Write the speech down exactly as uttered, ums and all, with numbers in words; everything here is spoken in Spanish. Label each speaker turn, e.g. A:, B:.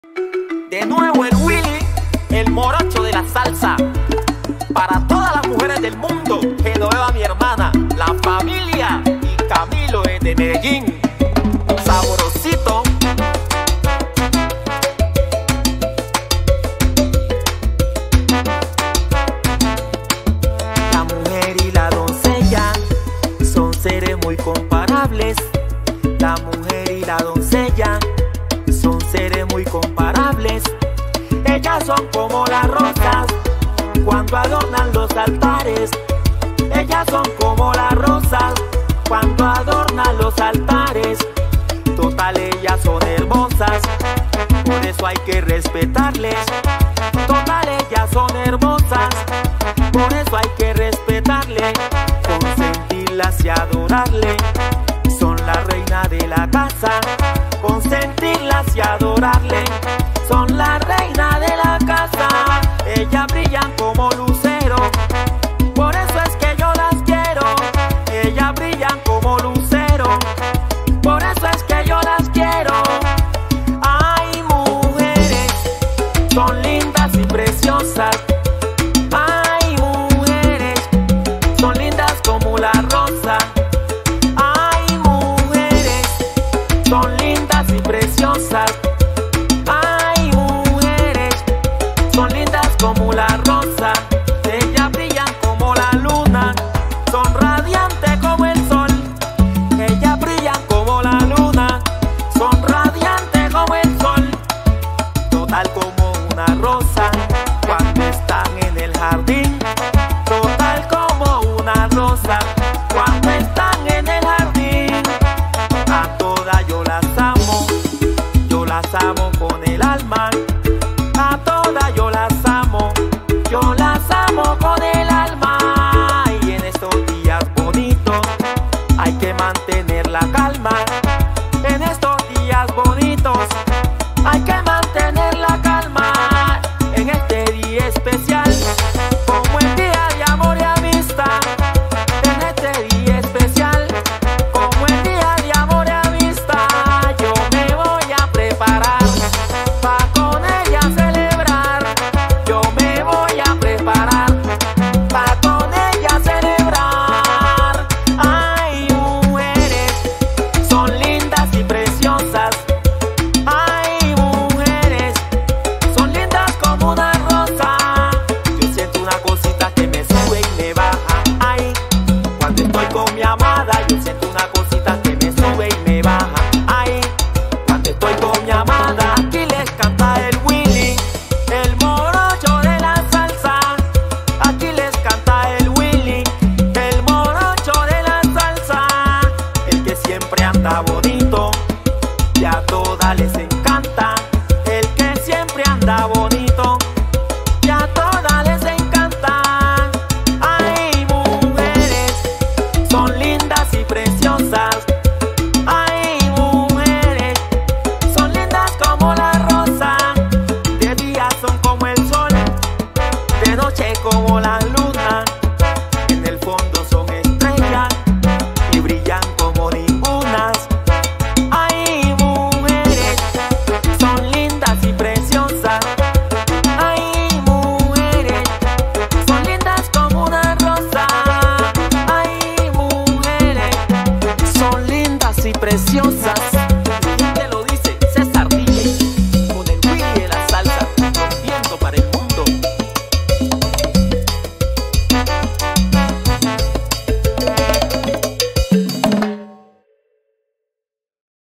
A: De nuevo el Willy, el morocho de la salsa. Para todas las mujeres del mundo, Genoveva mi hermana, la familia y Camilo es de Medellín. Saborosito. La mujer y la doncella son seres muy comparables. La mujer y la doncella son seres muy comparables. Ellas son como las rosas cuando adornan los altares. Ellas son como las rosas cuando adornan los altares. Total, ellas son hermosas, por eso hay que respetarles. Total, ellas son hermosas, por eso hay que respetarle, consentirlas y adorarle. Son la reina de la casa, consentirlas y adorarle. Son la reina de la casa, ellas brillan como lucero, por eso es que yo las quiero. Ellas brillan como lucero, por eso es que yo las quiero. Ay, mujeres, son lindas y preciosas. Ay, mujeres, son lindas como la rosa. Ay, mujeres, son lindas y preciosas. Ay, mujeres, son lindas como la rosa. Ellas brillan como la luna, son radiantes como el sol. Ellas brillan como la luna, son radiantes como el sol. Total, como una rosa cuando están en el jardín. Total, como una rosa cuando están en el jardín. A todas yo las amo, yo las amo con el alma.